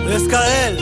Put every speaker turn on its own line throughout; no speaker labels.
SKL.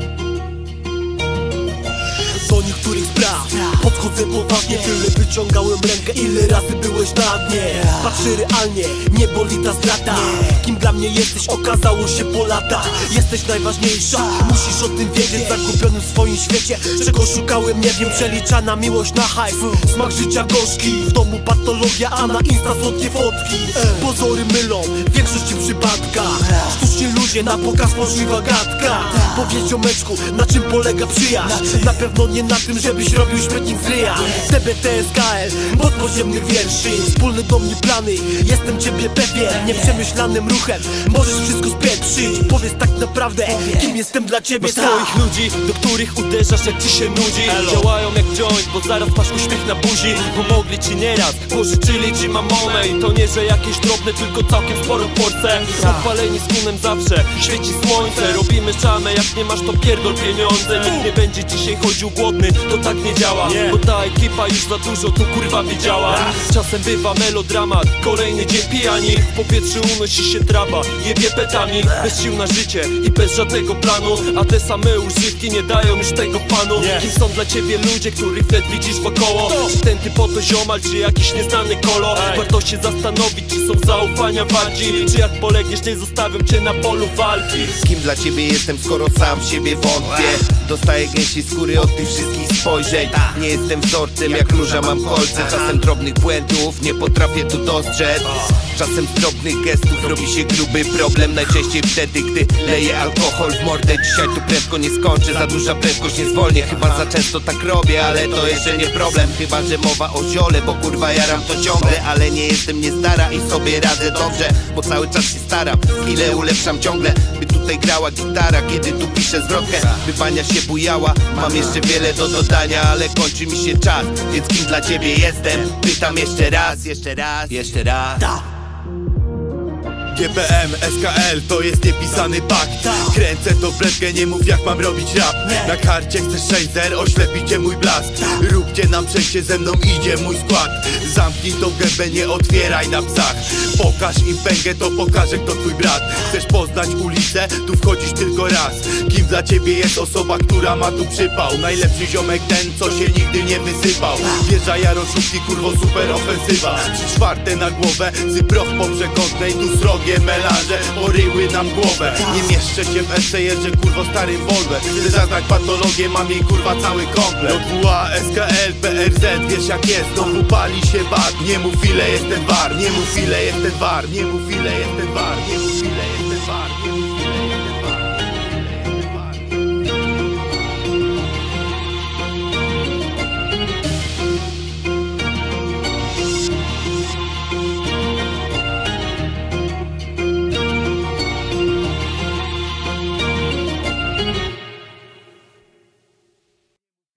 Do niektórych spraw podchodzę poważnie. Tyle wyciągałem rękę, ile razy byłeś na dnie. Patrzę realnie, nie boli ta strata. Kim dla mnie jesteś, okazało się po latach. Jesteś najważniejsza, musisz o tym wiedzieć. Zagubiony w swoim świecie, czego szukałem nie wiem. Przeliczana miłość na hajs, smak życia gorzki. W domu patologia, a na Insta słodkie fotki. Pozory mylą, w większości przypadkach. Sztucznie ludzie, na pokaz możliwa gadka. Powiedz ziomeczku, na czym polega przyjaźń? Na pewno nie na tym, żebyś robił śmietnik z ryja. TBT SKL, moc podziemnych wierszy. Wspólne do mnie plany, jestem ciebie pewien. Nieprzemyślanym ruchem możesz wszystko spieprzyć. Powiedz tak naprawdę, kim jestem dla ciebie.
Masz swoich ludzi, do których uderzasz jak ci się nudzi. Działają jak joint, bo zaraz masz uśmiech na buzi. Pomogli ci nieraz, pożyczyli ci mamonę. I to nie, że jakieś drobne, tylko całkiem sporo w porce. Odpaleni z kunem zawsze, świeci słońce. Robimy szamę, jak nie masz to pierdol pieniądze. Nikt nie będzie dzisiaj chodził głodny, to tak nie działa. Bo ta ekipa już za dużo tu kurwa widziała. Czasem bywa melodramat, kolejny dzień pijani. W powietrzu unosi się trawa, jebie petami. Bez sił na życie i bez żadnego planu. A te same używki nie dają już tego panu. Kim są dla ciebie ludzie, których wtedy widzisz wokoło? Czy ten typ oto ziomal, czy jakiś nieznany kolor? Warto się zastanowić, czy są zaufania walki. Czy jak polegniesz, nie zostawiam cię na polu walki.
Kim dla ciebie jestem, skoro sam w siebie wątpię? Dostaję gęsiej skóry od tych wszystkich spojrzeń. Nie jestem wzorcem, jak róża mam kolce. Czasem drobnych błędów nie potrafię tu dostrzec. Czasem z drobnych gestów robi się gruby problem. Najczęściej wtedy, gdy leję alkohol w mordę. Dzisiaj tu prędko nie skończę, za duża prędkość nie zwolnię. Chyba za często tak robię, ale to jeszcze nie problem. Chyba że mowa o ziole, bo kurwa jaram to ciągle. Ale nie jestem niestara i sobie radzę dobrze, bo cały czas się staram, ile ulepszam ciągle. By tutaj grała gitara, kiedy tu piszę zwrotkę. By bania się bujała, mam jeszcze wiele do dodania, ale kończy mi się czas, więc kim dla ciebie jestem? Pytam jeszcze raz, jeszcze raz, jeszcze raz.
GPM, SKL to jest niepisany pakt. Kręcę to w bredkę, nie mów jak mam robić rap. Na karcie chcesz 6-0, oślepicie mój blask. Róbcie nam przejście, ze mną idzie mój skład. Zamknij tą gębę, nie otwieraj na psach. Pokaż im pęgę, to pokażę kto twój brat. Chcesz poznać ulicę? Tu wchodzisz tylko raz. Kim dla ciebie jest osoba, która ma tu przypał? Najlepszy ziomek ten, co się nigdy nie wysypał. Wjeżdża jaroszówki, kurwo super ofensywa. 3/4 na głowę, syproch po przekątnej, tu srogie melanże poryły nam głowę. Nie mieszczę się w esejerze, kurwo starym Volvo. Chcę zaznać patologię, mam jej kurwa cały komplet. JWA, SKL, PRZ, wiesz jak jest, znowu pali się bat. Nie mów ile jestem war, nie mów ile jestem war, nie mów ile jestem war, nie mów ile jestem war.